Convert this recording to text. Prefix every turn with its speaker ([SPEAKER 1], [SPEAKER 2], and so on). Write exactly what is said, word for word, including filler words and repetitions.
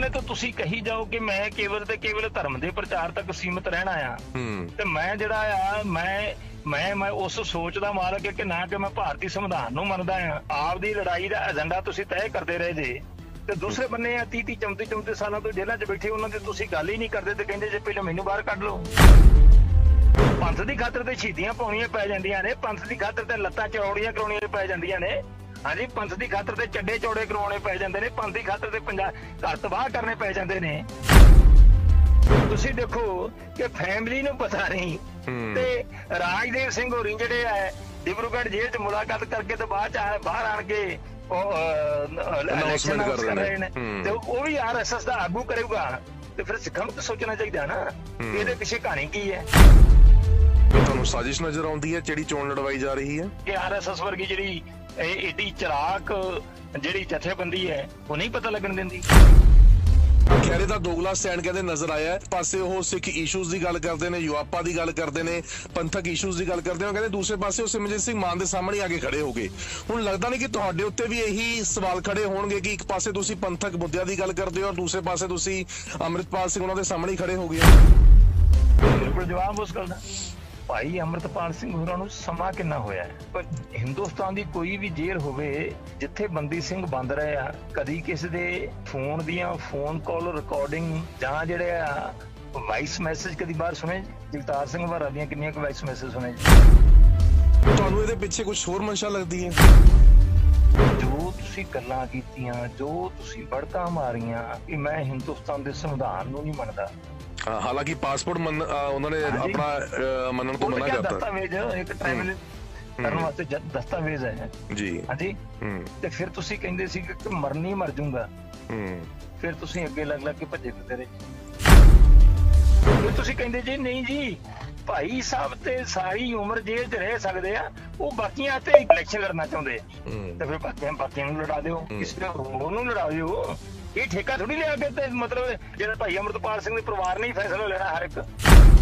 [SPEAKER 1] ਪਹਿਲੇ ਤਾਂ ਤੁਸੀਂ ਕਹੀ ਜਾਓ ਕਿ ਮੈਂ ਕੇਵਲ ਤੇ ਕੇਵਲ ਧਰਮ ਦੇ ਪ੍ਰਚਾਰ ਤੱਕ ਸੀਮਿਤ ਰਹਿਣਾ ਆ ਤੇ ਮੈਂ ਜਿਹੜਾ ਆ ਮੈਂ ਮੈਂ ਮੈਂ ਉਸ ਸੋਚ ਦਾ ਮਾਲਕ ਹੈ ਕਿ ਨਾ ਕਿ ਮੈਂ ਭਾਰਤੀ ਸੰਵਿਧਾਨ ਨੂੰ ਮੰਨਦਾ ਆ। ਆਪਦੀ ਲੜਾਈ ਦਾ ਏਜੰਡਾ ਤੁਸੀਂ ਤੈਅ ਕਰਦੇ ਰਹੇ ਜੇ ਤੇ ਦੂਸਰੇ ਬੰਨੇ ਆ ਤੀਹ ਤੀਹ ਚੌਂਤੀ ਚੌਂਤੀ ਸਾਲਾਂ ਤੋਂ ਜੇਲ੍ਹਾਂ 'ਚ ਬੈਠੇ ਉਹਨਾਂ ਦੇ ਤੁਸੀਂ ਗੱਲ ਹੀ ਨਹੀਂ ਕਰਦੇ ਤੇ ਕਹਿੰਦੇ ਜੇ ਪਹਿਲਾਂ ਮੈਨੂੰ ਬਾਹਰ ਕੱਢ ਲਓ। ਪੰਥ ਦੀ ਖਾਤਰ ਤੇ ਸ਼ਹੀਦੀਆਂ ਪਾਉਣੀਆਂ ਪੈ ਜਾਂਦੀਆਂ ਨੇ, ਪੰਥ ਦੀ ਖਾਤਰ ਤੇ ਲੱਤਾਂ ਚੌੜੀਆਂ ਕਰਾਉਣੀਆਂ ਪੈ ਜਾਂਦੀਆਂ ਨੇ। ਹਾਂਜੀ, ਪੰਥ ਦੀ ਖਾਤਰ ਤੇ ਚੱਡੇ ਚੌੜੇ ਕਰਵਾਉਣੇ ਪੈ ਜਾਂਦੇ ਨੇ, ਪੰਥ ਦੀ ਖਾਤਰ ਤੇ ਪੰਜਾਬ ਘਰ ਤਬਾਹ ਕਰਨੇ ਪੈ ਜਾਂਦੇ ਨੇ। ਤੁਸੀਂ ਦੇਖੋ ਕਿ ਫੈਮਿਲੀ ਨੂੰ ਪਤਾ ਨਹੀਂ ਤੇ ਰਾਜਦੇਵ ਸਿੰਘ ਹੋਰੀ ਜਿਹੜੇ ਆ ਡਿਬਰੂਗੜ੍ਹ ਜੇਲ੍ਹ 'ਚ ਮੁਲਾਕਾਤ ਕਰਕੇ ਤੇ ਬਾਅਦ 'ਚ ਬਾਹਰ ਆਣ ਕੇ ਇਲੈਕਸ਼ਨ ਕਰ ਰਹੇ ਨੇ ਤੇ ਉਹ ਵੀ ਆਰ ਐਸ ਐਸ ਦਾ ਆਗੂ ਕਰੇਗਾ ਤੇ ਫਿਰ ਸਿੱਖਾਂ ਨੂੰ ਸੋਚਣਾ ਚਾਹੀਦਾ ਨਾ ਇਹਦੇ ਪਿੱਛੇ ਕਹਾਣੀ ਕੀ ਹੈ।
[SPEAKER 2] ਤੁਹਾਨੂੰ ਸਾਜ਼ਿਸ਼ ਨਜ਼ਰ ਆਉਂਦੀ ਹੈ ਜਿਹੜੀ ਚੋਣ ਲੜਵਾਈ ਜਾ ਰਹੀ ਹੈ
[SPEAKER 1] ਕਿ ਆਰ ਐਸ ਐਸ ਵਰਗੀ ਜਿਹੜੀ ਏਡੀ ਚਲਾਕ ਜਿਹੜੀ ਜਥੇਬੰਦੀ ਹੈ ਉਹ ਨਹੀਂ ਪਤਾ ਲੱਗਣ ਦਿੰਦੀ।
[SPEAKER 2] ਖੈਰੇ ਦਾ ਦੋਗਲਾ ਸਟੈਂਡ ਕਹਿੰਦੇ ਨਜ਼ਰ ਆਇਆ ਹੈ। ਪਾਸੇ ਉਹ ਸਿੱਖ ਇਸ਼ੂਜ਼ ਦੀ ਗੱਲ ਕਰਦੇ ਨੇ, ਯੂਆਪਾ ਦੀ ਗੱਲ ਕਰਦੇ ਨੇ, ਪੰਥਕ ਇਸ਼ੂਜ਼ ਦੀ ਗੱਲ ਕਰਦੇ ਨੇ, ਕਹਿੰਦੇ ਦੂਸਰੇ ਪਾਸੇ ਉਹ ਸਿਮਰਜੀਤ ਸਿੰਘ ਮਾਨ ਦੇ ਸਾਹਮਣੇ ਆ ਕੇ ਖੜੇ ਹੋ ਗਏ। ਹੁਣ ਲੱਗਦਾ ਨਹੀਂ ਕਿ ਤੁਹਾਡੇ ਉੱਤੇ ਵੀ ਇਹੀ ਸਵਾਲ ਖੜੇ ਹੋਣਗੇ ਕਿ ਇੱਕ ਪਾਸੇ ਤੁਸੀਂ ਪੰਥਕ ਮੁੱਦਿਆਂ ਦੀ ਗੱਲ ਕਰਦੇ ਹੋ ਔਰ ਦੂਸਰੇ ਪਾਸੇ ਤੁਸੀਂ ਅੰਮ੍ਰਿਤਪਾਲ ਸਿੰਘ ਉਹਨਾਂ ਦੇ ਸਾਹਮਣੇ ਹੀ ਖੜੇ ਹੋ ਗਏ।
[SPEAKER 1] ਬਿਲਕੁਲ ਜਵਾਬ ਉਸ ਗੱਲ ਦਾ ਭਾਈ ਅੰਮ੍ਰਿਤਪਾਲ ਸਿੰਘ ਹੋਰਾਂ ਨੂੰ ਸਮਾਂ ਕਿੰਨਾ ਹੋਇਆ ਹੈ। ਪਰ ਹਿੰਦੁਸਤਾਨ ਦੀ ਕੋਈ ਵੀ ਜੇਲ੍ਹ ਹੋਵੇ ਜਿੱਥੇ ਬੰਦੀ ਸਿੰਘ ਬੰਦ ਰਹੇ ਆ, ਕਦੀ ਕਿਸੇ ਦੇ ਫੋਨ ਦੀਆਂ ਫੋਨ ਕਾਲ ਰਿਕਾਰਡਿੰਗ ਜਾਂ ਜਿਹੜੇ ਆ ਵਾਇਸ ਮੈਸੇਜ ਕਦੀ ਬਾਹਰ ਸੁਣੇ? ਜਗਤਾਰ ਸਿੰਘ ਹਵਾਰਾ ਦੀਆਂ ਕਿੰਨੀਆਂ ਕੁ ਵਾਇਸ ਮੈਸੇਜ ਸੁਣੇ?
[SPEAKER 2] ਤੁਹਾਨੂੰ ਇਹਦੇ ਪਿੱਛੇ ਕੁਝ ਹੋਰ ਮਨਸ਼ਾ ਲੱਗਦੀ ਹੈ?
[SPEAKER 1] ਜੋ ਤੁਸੀਂ ਗੱਲਾਂ ਕੀਤੀਆਂ, ਜੋ ਤੁਸੀਂ ਬੜਕਾਂ ਮਾਰੀਆਂ ਕਿ ਮੈਂ ਹਿੰਦੁਸਤਾਨ ਦੇ ਸੰਵਿਧਾਨ ਨੂੰ ਨਹੀਂ ਮੰਨਦਾ,
[SPEAKER 2] ਹਾਲਾਂਕਿ ਪਾਸਪੋਰਟ ਉਹਨਾਂ ਨੇ ਆਪਣਾ ਮੰਨਣ ਤੋਂ ਮਨਾ ਕਰਤਾ।
[SPEAKER 1] ਦਸਤਾਵੇਜ਼ ਇੱਕ ਟਰੈਵਲ ਕਰਨ ਵਾਸਤੇ ਦਸਤਾਵੇਜ਼ ਹੈ
[SPEAKER 2] ਜੀ।
[SPEAKER 1] ਹਾਂਜੀ, ਤੇ ਫਿਰ ਤੁਸੀਂ ਕਹਿੰਦੇ ਸੀ ਕਿ ਮਰਨੀ ਮਰ ਜਾਊਗਾ, ਫਿਰ ਤੁਸੀਂ ਅੱਗੇ ਲੱਗ ਲੱਗ ਕੇ ਭੱਜੇ ਫਿਰਦੇ ਰਹੇ। ਫਿਰ ਤੁਸੀਂ ਕਹਿੰਦੇ ਜੀ ਨਹੀਂ ਜੀ ਭਾਈ ਸਾਹਿਬ ਤੇ ਸਾਰੀ ਉਮਰ ਜੇਲ੍ਹ 'ਚ ਰਹਿ ਸਕਦੇ ਆ, ਉਹ ਬਾਕੀਆਂ ਤੇ ਇਲੈਕਸ਼ਨ ਲੜਨਾ ਚਾਹੁੰਦੇ ਆ ਤੇ ਫਿਰ ਬਾਕੀਆਂ ਬਾਕੀਆਂ ਨੂੰ ਲੜਾ ਦਿਓ, ਕਿਸੇ ਹੋਰ ਨੂੰ ਲੜਾ ਦਿਓ। ਇਹ ਠੇਕਾ ਥੋੜੀ ਲਿਆ ਕੇ ਤੇ ਮਤਲਬ ਜਿਹੜਾ ਭਾਈ ਅੰਮ੍ਰਿਤਪਾਲ ਸਿੰਘ ਦੇ ਪਰਿਵਾਰ ਨੇ ਹੀ ਫੈਸਲਾ ਲੈਣਾ ਹਰ ਇੱਕ।